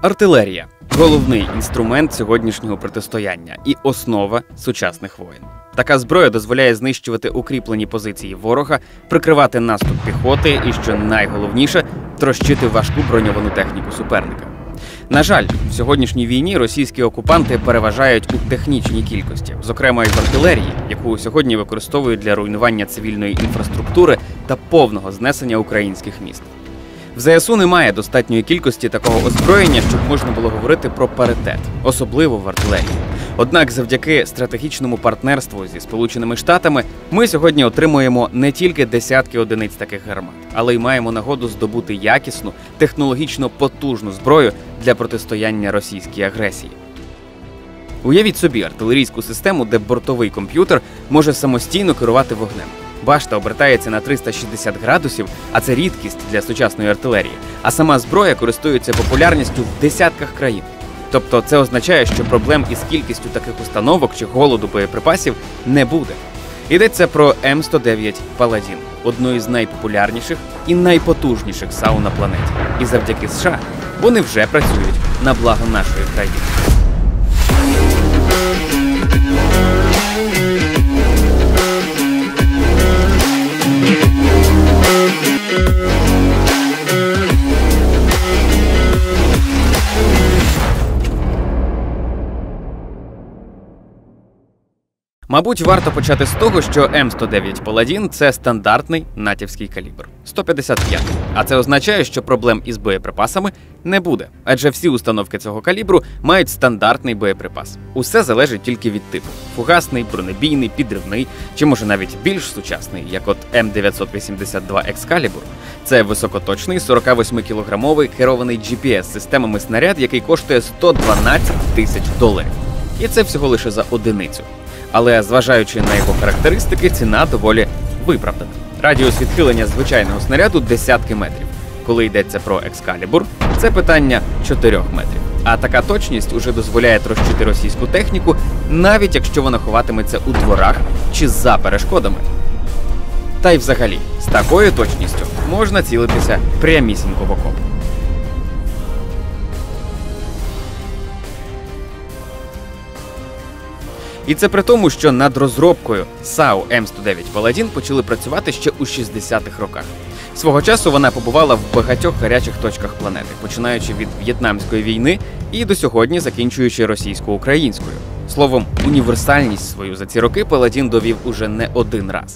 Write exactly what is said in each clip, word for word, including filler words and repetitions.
Артилерія – головний інструмент сьогоднішнього протистояння і основа сучасних воєн. Така зброя дозволяє знищувати укріплені позиції ворога, прикривати наступ піхоти і, що найголовніше, трощити важку броньовану техніку суперника. На жаль, в сьогоднішній війні російські окупанти переважають у технічній кількості, зокрема і в артилерії, яку сьогодні використовують для руйнування цивільної інфраструктури та повного знесення українських міст. В ЗСУ немає достатньої кількості такого озброєння, щоб можна було говорити про паритет, особливо в артилерії. Однак завдяки стратегічному партнерству зі Сполученими Штатами ми сьогодні отримуємо не тільки десятки одиниць таких гармат, але й маємо нагоду здобути якісну, технологічно потужну зброю для протистояння російській агресії. Уявіть собі артилерійську систему, де бортовий комп'ютер може самостійно керувати вогнем. Башта обертається на триста шістдесят градусів, а це рідкість для сучасної артилерії, а сама зброя користується популярністю в десятках країн. Тобто це означає, що проблем із кількістю таких установок чи голоду боєприпасів не буде. Йдеться про М сто дев'ять Паладін, одну із найпопулярніших і найпотужніших САУ на планеті. І завдяки США вони вже працюють на благо нашої країни. Мабуть, варто почати з того, що М сто дев'ять Паладін – це стандартний натівський калібр – сто п'ятдесят п'ять. А це означає, що проблем із боєприпасами не буде, адже всі установки цього калібру мають стандартний боєприпас. Усе залежить тільки від типу – фугасний, бронебійний, підривний, чи може навіть більш сучасний, як от М дев'ятсот вісімдесят два Екскалібур. Це високоточний сорокавосьмикілограмовий керований джі пі ес-системами снаряд, який коштує сто дванадцять тисяч доларів. І це всього лише за одиницю. Але, зважаючи на його характеристики, ціна доволі виправдана. Радіус відхилення звичайного снаряду – десятки метрів. Коли йдеться про Екскалібур, це питання чотирьох метрів. А така точність уже дозволяє трощити російську техніку, навіть якщо вона ховатиметься у дворах чи за перешкодами. Та й взагалі, з такою точністю можна цілитися прямісінько в окоп. І це при тому, що над розробкою САУ М сто дев'ять Паладін почали працювати ще у шістдесятих роках. Свого часу вона побувала в багатьох гарячих точках планети, починаючи від В'єтнамської війни і до сьогодні закінчуючи російсько-українською. Словом, універсальність свою за ці роки Паладін довів уже не один раз.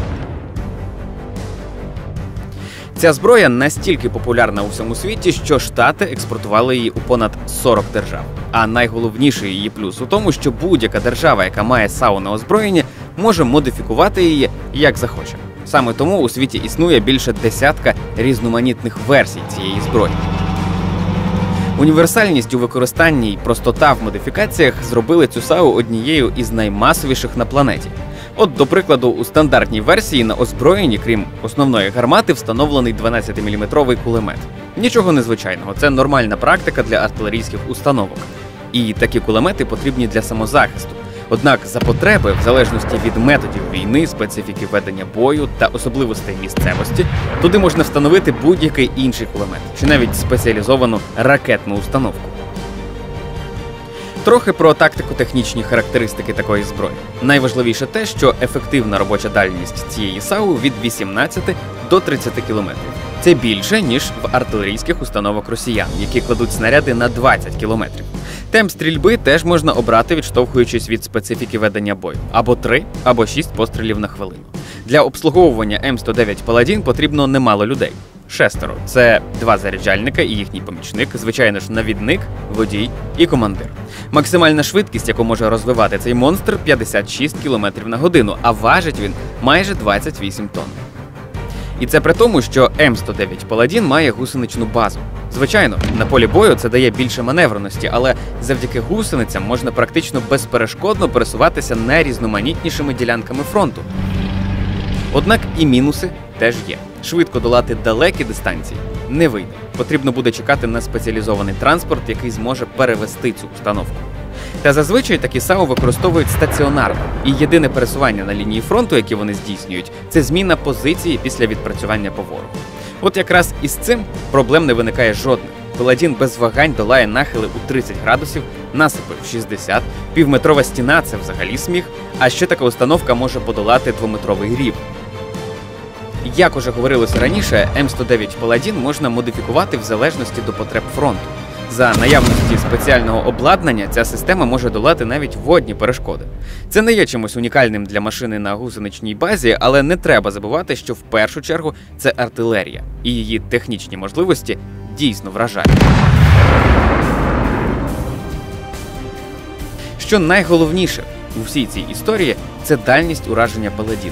Ця зброя настільки популярна у всьому світі, що Штати експортували її у понад сорок держав. А найголовніший її плюс у тому, що будь-яка держава, яка має САУ на озброєнні, може модифікувати її як захоче. Саме тому у світі існує більше десятка різноманітних версій цієї зброї. Універсальність у використанні й простота в модифікаціях зробили цю САУ однією із наймасовіших на планеті. От, до прикладу, у стандартній версії на озброєнні, крім основної гармати, встановлений дванадцятиміліметровий кулемет. Нічого незвичайного, це нормальна практика для артилерійських установок. І такі кулемети потрібні для самозахисту. Однак за потреби, в залежності від методів війни, специфіки ведення бою та особливостей місцевості, туди можна встановити будь-який інший кулемет, чи навіть спеціалізовану ракетну установку. Трохи про тактико-технічні характеристики такої зброї. Найважливіше те, що ефективна робоча дальність цієї САУ від вісімнадцяти до тридцяти кілометрів. Це більше, ніж в артилерійських установок росіян, які кладуть снаряди на двадцять кілометрів. Темп стрільби теж можна обрати, відштовхуючись від специфіки ведення бою. Або три, або шість пострілів на хвилину. Для обслуговування М сто дев'ять Паладін потрібно немало людей. Шестеро. Це два заряджальника і їхній помічник, звичайно ж навідник, водій і командир. Максимальна швидкість, яку може розвивати цей монстр – п'ятдесят шість кілометрів на годину, а важить він майже двадцять вісім тонн. І це при тому, що М сто дев'ять Паладін має гусеничну базу. Звичайно, на полі бою це дає більше маневреності, але завдяки гусеницям можна практично безперешкодно пересуватися найрізноманітнішими ділянками фронту. Однак і мінуси теж є. Швидко долати далекі дистанції не вийде. Потрібно буде чекати на спеціалізований транспорт, який зможе перевести цю установку. Та зазвичай такі САУ використовують стаціонарно, і єдине пересування на лінії фронту, яке вони здійснюють, це зміна позиції після відпрацювання по ворогу. От якраз із цим проблем не виникає жодних. Паладін без вагань долає нахили у тридцять градусів, насипи в шістдесят, півметрова стіна – це взагалі сміх, а ще така установка може подолати двометровий рів. Як уже говорилося раніше, М сто дев'ять Паладін можна модифікувати в залежності до потреб фронту. За наявності спеціального обладнання ця система може долати навіть водні перешкоди. Це не є чимось унікальним для машини на гусеничній базі, але не треба забувати, що в першу чергу це артилерія, і її технічні можливості дійсно вражають. Що найголовніше у всій цій історії – це дальність ураження Паладіна.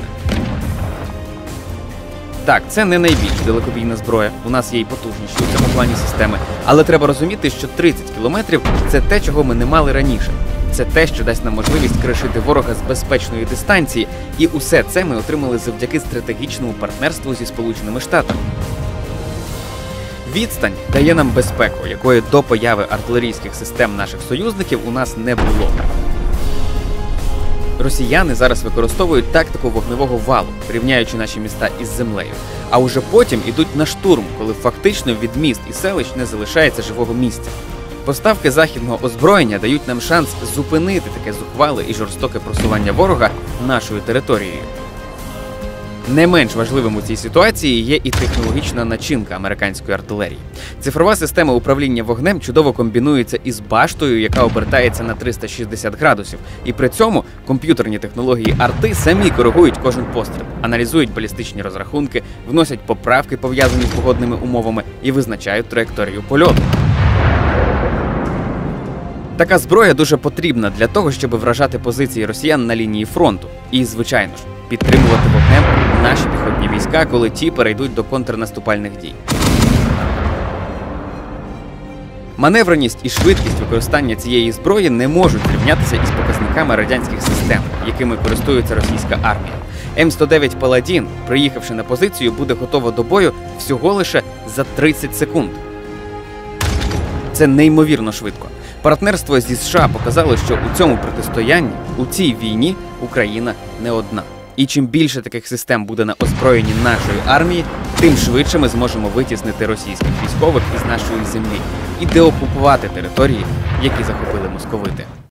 Так, це не найбільш далекобійна зброя, у нас є й потужніші у цьому плані системи, але треба розуміти, що тридцять кілометрів – це те, чого ми не мали раніше. Це те, що дасть нам можливість кришити ворога з безпечної дистанції, і усе це ми отримали завдяки стратегічному партнерству зі Сполученими Штатами. Відстань дає нам безпеку, якої до появи артилерійських систем наших союзників у нас не було. Росіяни зараз використовують тактику вогневого валу, рівняючи наші міста із землею, а уже потім ідуть на штурм, коли фактично від міст і селищ не залишається живого місця. Поставки західного озброєння дають нам шанс зупинити таке зухвале і жорстоке просування ворога нашою територією. Не менш важливим у цій ситуації є і технологічна начинка американської артилерії. Цифрова система управління вогнем чудово комбінується із баштою, яка обертається на триста шістдесят градусів. І при цьому комп'ютерні технології арти самі коригують кожен постріл, аналізують балістичні розрахунки, вносять поправки, пов'язані з погодними умовами, і визначають траєкторію польоту. Така зброя дуже потрібна для того, щоб вражати позиції росіян на лінії фронту. І, звичайно ж, підтримувати вогнем наші піхотні війська, коли ті перейдуть до контрнаступальних дій. Маневреність і швидкість використання цієї зброї не можуть зрівнятися із показниками радянських систем, якими користується російська армія. М сто дев'ять Паладін, приїхавши на позицію, буде готова до бою всього лише за тридцять секунд. Це неймовірно швидко. Партнерство зі США показало, що у цьому протистоянні, у цій війні Україна не одна. І чим більше таких систем буде на озброєнні нашої армії, тим швидше ми зможемо витіснити російських військових із нашої землі і деокупувати території, які захопили московити.